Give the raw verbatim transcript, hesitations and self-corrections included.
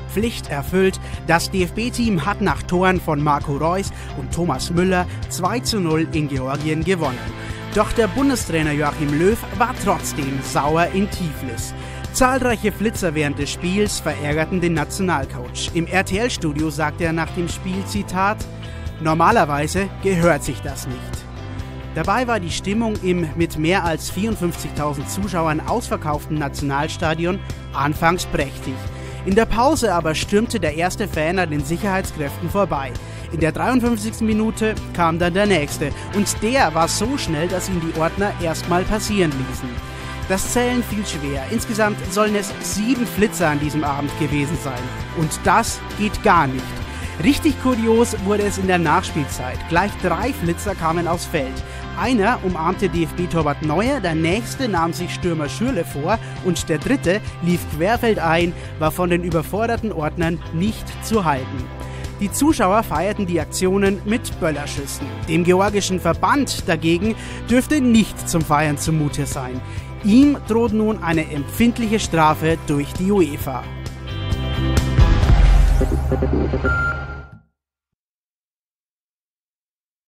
Pflicht erfüllt. Das D F B-Team hat nach Toren von Marco Reus und Thomas Müller zwei zu null in Georgien gewonnen. Doch der Bundestrainer Joachim Löw war trotzdem sauer in Tiflis. Zahlreiche Flitzer während des Spiels verärgerten den Nationalcoach. Im R T L-Studio sagte er nach dem Spiel, Zitat, normalerweise gehört sich das nicht. Dabei war die Stimmung im mit mehr als vierundfünfzigtausend Zuschauern ausverkauften Nationalstadion anfangs prächtig. In der Pause aber stürmte der erste Fan an den Sicherheitskräften vorbei. In der dreiundfünfzigsten Minute kam dann der nächste und der war so schnell, dass ihn die Ordner erstmal passieren ließen. Das Zählen fiel schwer. Insgesamt sollen es sieben Flitzer an diesem Abend gewesen sein. Und das geht gar nicht. Richtig kurios wurde es in der Nachspielzeit. Gleich drei Flitzer kamen aufs Feld. Einer umarmte D F B-Torwart Neuer, der nächste nahm sich Stürmer Schürrle vor und der dritte lief querfeldein, war von den überforderten Ordnern nicht zu halten. Die Zuschauer feierten die Aktionen mit Böllerschüssen. Dem georgischen Verband dagegen dürfte nicht zum Feiern zumute sein. Ihm droht nun eine empfindliche Strafe durch die UEFA.